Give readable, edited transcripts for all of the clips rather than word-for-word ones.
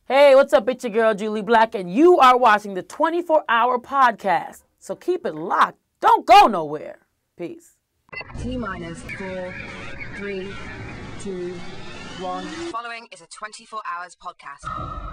Hey, what's up? It's your girl, Jully Black, and you are watching the 24-hour podcast. So keep it locked. Don't go nowhere. Peace. T-minus 4, 3, 2, 1. Following is a 24 hours podcast.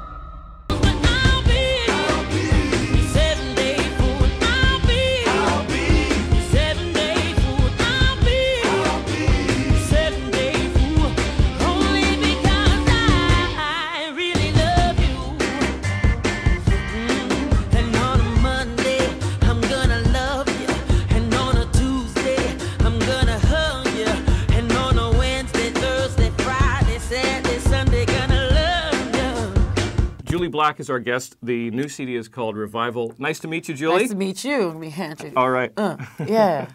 Jully Black is our guest. The new CD is called Revival. Nice to meet you, Jully. Nice to meet you. Let me hand you. All right. Yeah.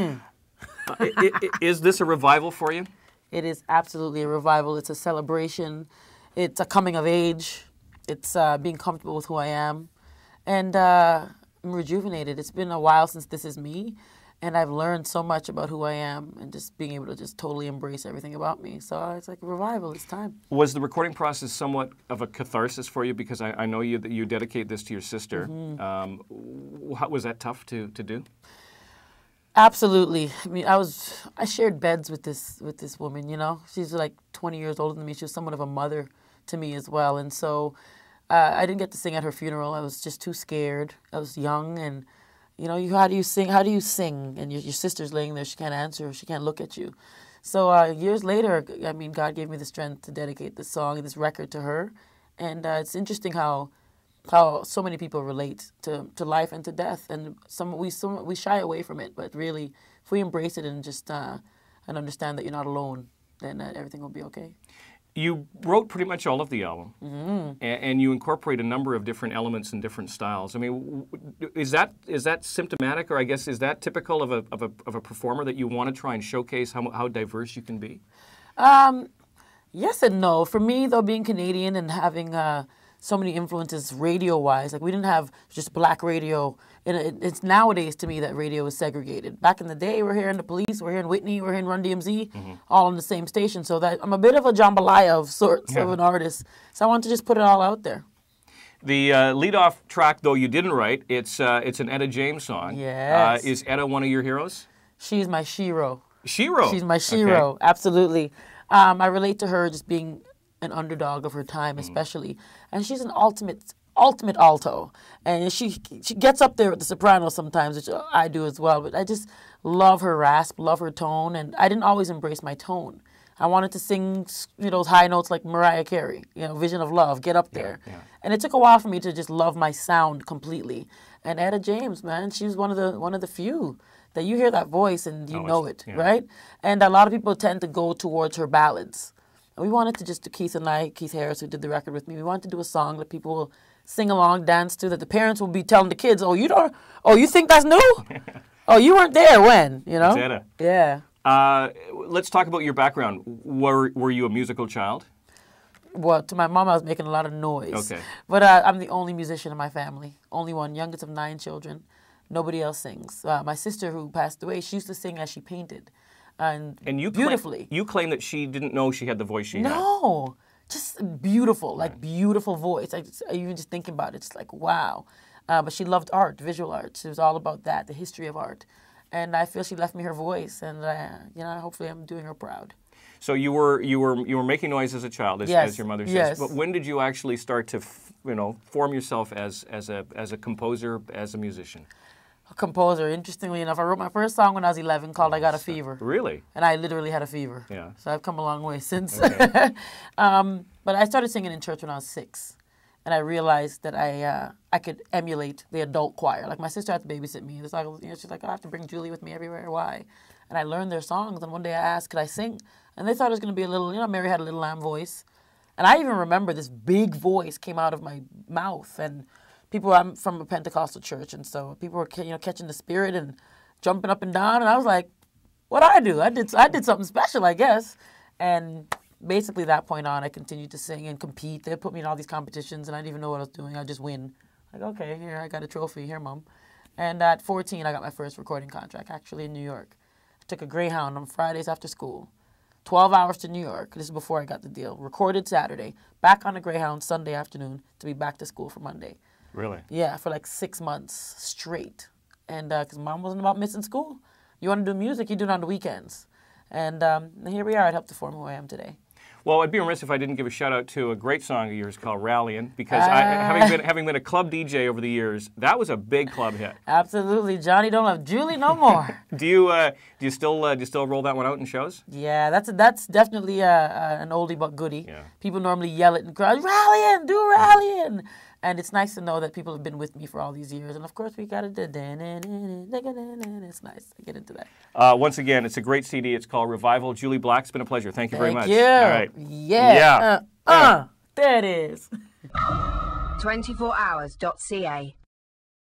Is this a revival for you? It is absolutely a revival. It's a celebration. It's a coming of age. It's being comfortable with who I am. And I'm rejuvenated. It's been a while since this is me. And I've learned so much about who I am and just being able to just totally embrace everything about me. So it's like a revival. It's time. Was the recording process somewhat of a catharsis for you? Because I know that you dedicate this to your sister. Was that tough to do? Absolutely. I mean, I shared beds with this woman, you know. She's like 20 years older than me. She was somewhat of a mother to me as well. And so I didn't get to sing at her funeral. I was just too scared. I was young and, you know, how do you sing? How do you sing? And your sister's laying there. She can't answer. She can't look at you. So years later, I mean, God gave me the strength to dedicate this song and this record to her. And it's interesting how so many people relate to life and to death. And we shy away from it. But really, if we embrace it and just and understand that you're not alone, then everything will be okay. You wrote pretty much all of the album, and you incorporate a number of different elements and different styles. I mean, is that symptomatic, or I guess is that typical of a performer that you want to try and showcase how diverse you can be? Yes and no. For me, though, being Canadian and having so many influences radio-wise, like we didn't have just black radio. It's nowadays to me that radio is segregated. Back in the day, we're hearing the Police, we're hearing Whitney, we're hearing Run DMC, all on the same station. So that I'm a bit of a jambalaya of sorts of an artist. So I want to just put it all out there. The lead-off track, though, you didn't write. It's an Etta James song. Yes. Is Etta one of your heroes? She's my shero. Shero. She's my shero. Okay. Absolutely. I relate to her just being an underdog of her time, especially, and she's an ultimate alto, and she gets up there with the soprano sometimes, which I do as well. But I just love her rasp, love her tone, and I didn't always embrace my tone. I wanted to sing, you know, high notes like Mariah Carey, you know, Vision of Love, get up there. Yeah. And it took a while for me to just love my sound completely. And Etta James, man, she was one of the few that you hear that voice and you know it, right? And a lot of people tend to go towards her ballads. And we wanted to just do Keith Harris, who did the record with me, we wanted to do a song that people will sing along, dance to, that the parents will be telling the kids, you think that's new? Oh, you weren't there when, you know? That's Etta. Yeah. Let's talk about your background. Were you a musical child? Well, to my mom, I was making a lot of noise. Okay. But I'm the only musician in my family. Only one, youngest of 9 children. Nobody else sings. My sister, who passed away, she used to sing as she painted. And you beautifully. You claim that she didn't know she had the voice she had. No, just beautiful, like beautiful voice. Even just thinking about it, it's like, wow. But she loved art, visual art. She was all about that, the history of art. And I feel she left me her voice, and you know, hopefully I'm doing her proud. So you were making noise as a child, as your mother says. Yes. But when did you actually start to form yourself as a composer, as a musician? A composer. Interestingly enough, I wrote my first song when I was 11 called I Got a Fever. Really? And I literally had a fever. Yeah. So I've come a long way since. Okay. But I started singing in church when I was 6. And I realized that I could emulate the adult choir. Like my sister had to babysit me. It's like, she's like, I have to bring Jully with me everywhere. Why? And I learned their songs. And one day I asked, could I sing? And they thought it was going to be a little, Mary had a little lamb voice. And I even remember this big voice came out of my mouth. And I'm from a Pentecostal church, and so people were, catching the spirit and jumping up and down, and I was like, "What'd I do? I did something special, I guess." And basically, that point on, I continued to sing and compete. They put me in all these competitions, and I didn't even know what I was doing. I just win. Like, okay, here I got a trophy. Here, Mom. And at 14, I got my first recording contract, actually in New York. I took a Greyhound on Fridays after school 12 hours to New York. This is before I got the deal. Recorded Saturday. Back on the Greyhound Sunday afternoon to be back to school for Monday. Really? Yeah, for like 6 months straight. And because Mom wasn't about missing school. You want to do music, you do it on the weekends. And here we are. It helped to form who I am today. Well, I'd be remiss if I didn't give a shout out to a great song of yours called "Rallying," because having been a club DJ over the years, that was a big club hit. Absolutely, Johnny don't love Jully no more. Do you still roll that one out in shows? Yeah, that's definitely an oldie but goodie. Yeah. People normally yell it in crowds, rallying, do rallying. And it's nice to know that people have been with me for all these years. And of course, we got it. It's nice to get into that. Once again, it's a great CD. It's called Revival. Jully Black, it's been a pleasure. Thank you very much. Thank you. All right. Yeah. There it is. 24hours.ca